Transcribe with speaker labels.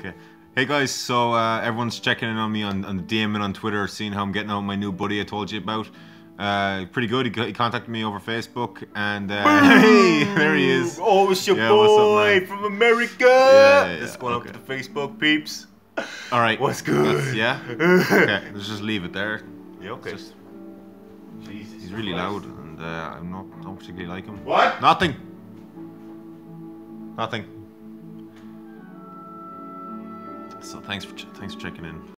Speaker 1: Okay. Hey guys, so everyone's checking in on me on the DM and on Twitter, seeing how I'm getting on with my new buddy I told you about. Pretty good. He contacted me over Facebook, and hey, there he is.
Speaker 2: Oh, it's your
Speaker 1: Yeah,
Speaker 2: boy
Speaker 1: what's up, man?
Speaker 2: from America.
Speaker 1: Yeah,
Speaker 2: Let's go up
Speaker 1: okay.
Speaker 2: to the Facebook peeps.
Speaker 1: All right.
Speaker 2: What's good?
Speaker 1: Yeah. Okay. Let's just leave it there.
Speaker 2: Yeah, okay.
Speaker 1: It's just-
Speaker 2: Jesus
Speaker 1: he's really
Speaker 2: Christ.
Speaker 1: loud, and I don't particularly like him.
Speaker 2: What?
Speaker 1: Nothing. Nothing. So thanks for checking in.